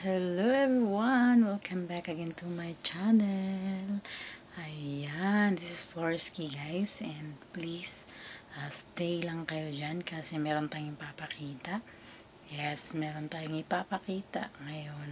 Hello everyone! Welcome back again to my channel. Ayan, this is Florsky guys, and please stay lang kayo dyan kasi meron tayong ipapakita. Yes, meron tayong ipapakita ngayon.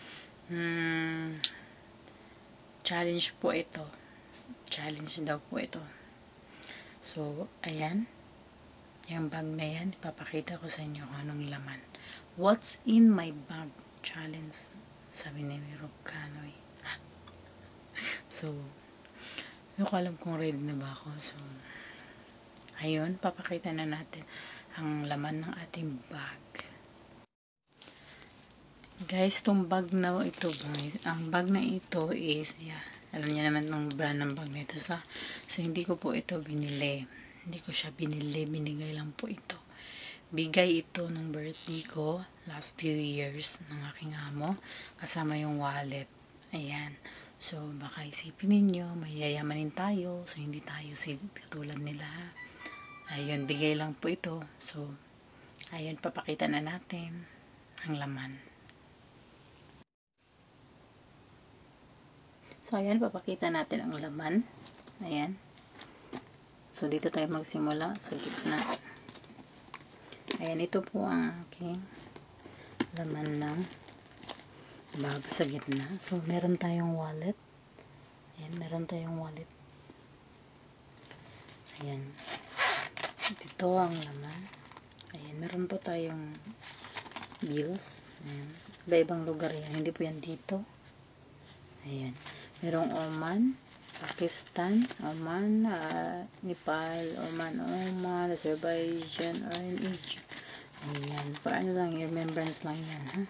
Challenge po ito. Challenge daw po ito. So, ayan. Yung bag na yan, ipapakita ko sa inyo kung anong laman. What's in my bag? Challenge, sabi ni Rob Canoy. So, hindi ko alam kung ready na ba ako. So, ayun, papakita na natin ang laman ng ating bag. Guys, itong bag na ito, guys, ang bag na ito is, alam niyo naman ng brand ng bag na ito. So, hindi ko po ito binili. Hindi ko siya binili, binigay lang po ito. Bigay ito ng birthday ko last 2 years ng aking amo kasama yung wallet. Ayan. So, baka isipin ninyo, mayayamanin tayo. So, hindi tayo katulad nila. Ayun, bigay lang po ito. So, ayun, papakita na natin ang laman. So, ayan, papakita natin ang laman. Ayan. So, dito tayo magsimula sa gitna. Ayan, ito po ang aking laman ng bag sa gitna. So, meron tayong wallet. Ayan, meron tayong wallet. Ayan. Ito ang laman. Ayan, meron po tayong bills. Ayan. Iba-ibang lugar yan. Hindi po yan dito. Ayan. Merong Oman, Pakistan, Oman, Nepal, Oman, Azerbaijan, and Egypt. Ayan. Paano lang, remembrance lang yan, ha?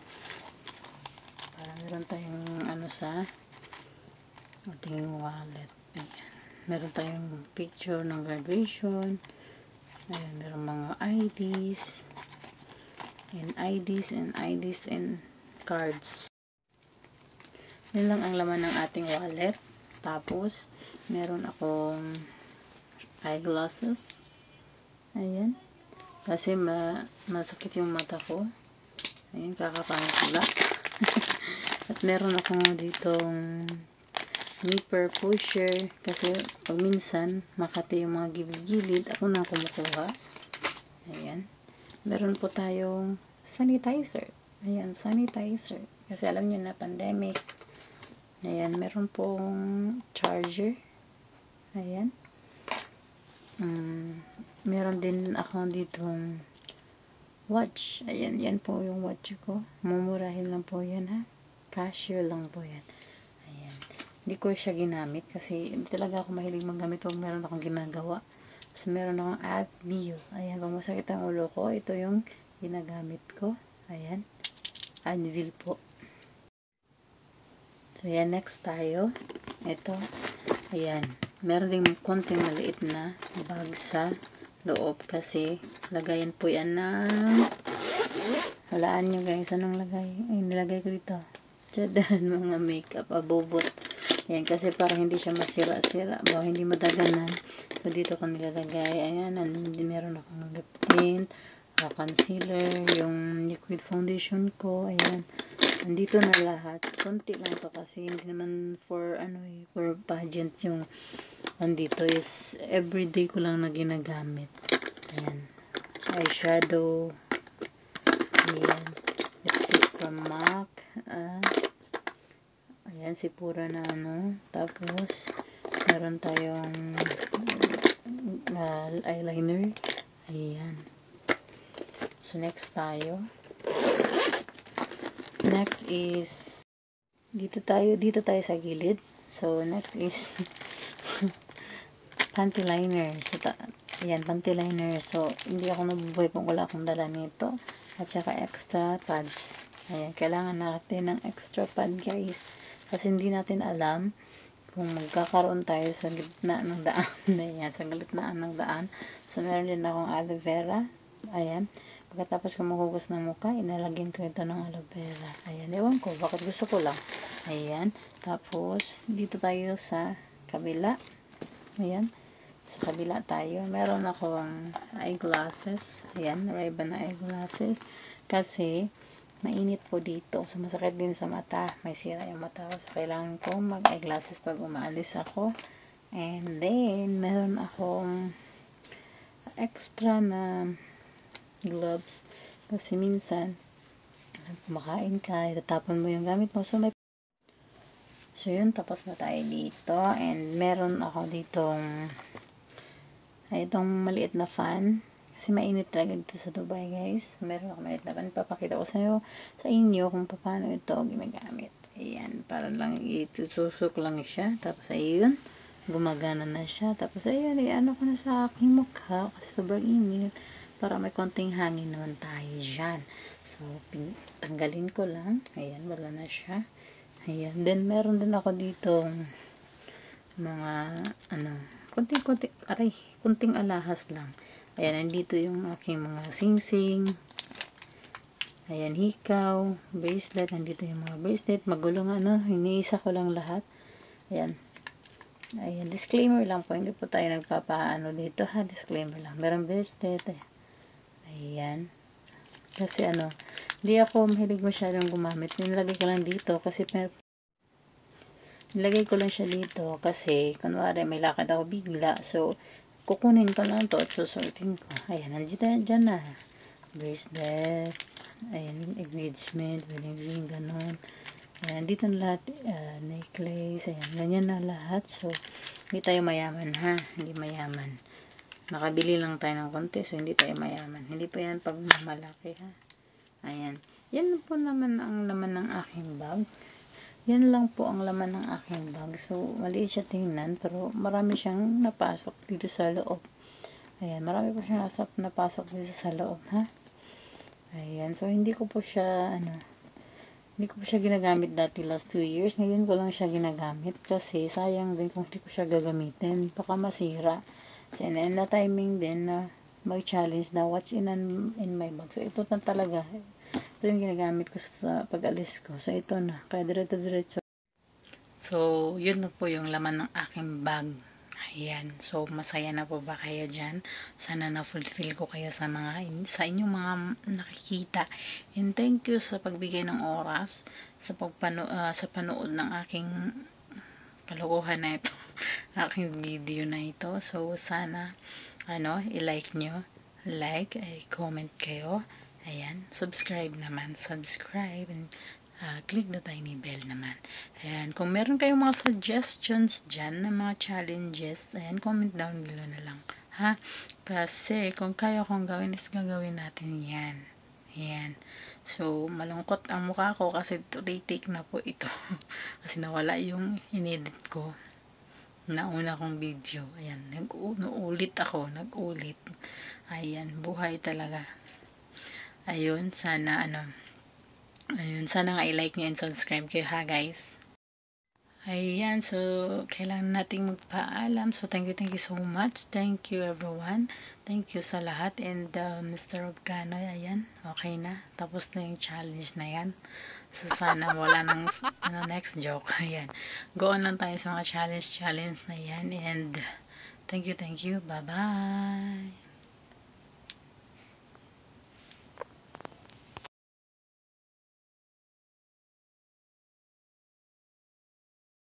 Para meron tayong sa ating wallet. Ayan. Meron tayong picture ng graduation. Ayan. Meron mga IDs. And IDs and cards. Yan lang ang laman ng ating wallet. Tapos, meron akong eyeglasses. Ayan. Kasi masakit yung mata ko. Ayan, kakapangit sila. At meron akong ditong nipper pusher. Kasi pag minsan, makati yung mga gilid-gilid, ako na kumukuha. Ayan. Meron po tayong sanitizer. Ayan, sanitizer. Kasi alam nyo na, pandemic. Ayan, meron pong charger. Ayan. Meron din ako ditong watch. Ayan, yan po yung watch ko. Mumurahin lang po yan, ha. Cashier lang po yan. Ayan. Hindi ko siya ginamit kasi hindi talaga ako mahilig maggamit pag meron akong ginagawa. So, meron akong Advil. Ayan, pag masakit ang ulo ko, ito yung ginagamit ko. Ayan. Advil po. So, ayan, next tayo. Ito. Ayan. Meron ding konting maliit na bag sa loob kasi lagayan po yan ng walaan nyo guys. Anong lagay? Ay, nilagay ko dito. Tsadan, mga makeup, abobot. Ayan, kasi para hindi siya masira-sira. Ba, hindi madaganan. So, dito ko nilalagay. Ayan, meron akong lip tint, concealer, yung liquid foundation ko. Ayan. Nandito na lahat. Konti lang to kasi hindi naman for for pageant yung nandito is everyday ko lang na ginagamit. Ayan. Eyeshadow. Ayan. Lipstick from MAC. Ayan, sipura na Tapos, meron tayong eyeliner. Ayan. So, next tayo. Next is dito tayo sa gilid. So, next is panty liner. So, ayan, panty liner. So, hindi ako nabubuhay kung wala akong dala nito. At saka extra pads. Ayan, kailangan natin ng extra pad, guys. Kasi hindi natin alam kung magkakaroon tayo sa gitna ng daan. Ayan, sa gitnaan ng daan. So, meron din akong aloe vera. Ayan. Pagkatapos ko maghugas ng mukha, inalagyan ko ito ng aloe vera. Ayan, ewan ko, bakit gusto ko lang. Ayan, tapos, dito tayo sa kabila. Ayan, sa kabila tayo. Meron akong eyeglasses. Ayan, Ray-Ban na eyeglasses. Kasi, mainit po dito. So, masakit din sa mata. May sira yung mata ko. So, kailangan ko mag-eyeglasses pag umaalis ako. And then, meron akong extra na gloves. Kasi minsan, kumakain ka, itatapon mo yung gamit mo. So, yun. Tapos na tayo dito. And meron ako ditong itong maliit na fan. Kasi mainit talaga dito sa Dubai, guys. Meron ako maliit na fan. Papakita ko sa inyo kung paano ito ginagamit. Ayan. Para lang itutusok lang siya. Tapos, ayun. Gumagana na siya. Tapos, ayun. Ano ko na sa aking mukha. Kasi sobrang init. Para may konting hangin naman tayo dyan. So, tanggalin ko lang. Ayan. Wala na siya. Ayan. Then, meron din ako dito mga, kunting alahas lang. Ayan, nandito yung aking mga singsing. Ayan, hikaw, bracelet. Nandito yung mga bracelet. Magulong iniisa ko lang lahat. Ayan. Ayan, disclaimer lang po. Hindi po tayo nagpapaano dito ha. Disclaimer lang. Meron bracelet. Ayan. Kasi hindi ako mahilig masyadong gumamit. Nilagay ko lang dito kasi nilagay ko lang siya dito kasi kunwari may lakad ako bigla. So, kukunin ko lang to at susuotin ko. Ayan, dyan na. Bracelet. Ayan, engagement, wedding ring, ganon. Ayan, dito na lahat. Necklace. Ayan, ganyan na lahat. So, hindi tayo mayaman ha. Hindi mayaman. Nakabili lang tayo ng konti. So, hindi tayo mayaman. Hindi pa yan pag malaki ha. Ayan. Yan po naman ang laman ng aking bag. Yan lang po ang laman ng aking bag. So, maliit siya tingnan. Pero marami siyang napasok dito sa loob. Ayan. Marami po siyang napasok dito sa loob. Ha? Ayan. So, hindi ko po siya ginagamit dati last 2 years. Ngayon ko lang siya ginagamit. Kasi sayang din kung hindi ko siya gagamitin. Baka masira. So, and na timing din na mag-challenge na what's in my bag. So, ito na talaga. Ito yung ginagamit ko sa pag-alis ko. So, ito na. Kaya diretso. So, yun na po yung laman ng aking bag. Ayan. So, masaya na po ba kayo dyan? Sana na-fulfill ko kayo sa inyong mga nakikita. And thank you sa pagbigay ng oras sa panood ng aking kalokohan na ito. Aking video na ito. So, sana i-like nyo. Comment kayo. Ayan, subscribe naman. Subscribe and click the tiny bell naman. Ayan, kung meron kayong mga suggestions dyan na mga challenges, ayan, comment down below na lang. Ha? Kasi kung kaya kong gawin is gagawin natin yan. Ayan. So, malungkot ang mukha ko kasi retake na po ito. Kasi nawala yung inedit ko. Nauna kong video. Ayan, nag-ulit ako. Nag-ulit. Ayan, buhay talaga. Ayun, sana nga i-like nyo and subscribe kayo ha guys. Ayan, so kailangan nating magpaalam. So thank you so much. Thank you everyone. Thank you sa lahat. And Mr. Obgano, ayan, okay na. Tapos na yung challenge na yan. So sana wala nang next joke. Ayan, go on lang tayo sa mga challenge na yan. And thank you. Bye bye.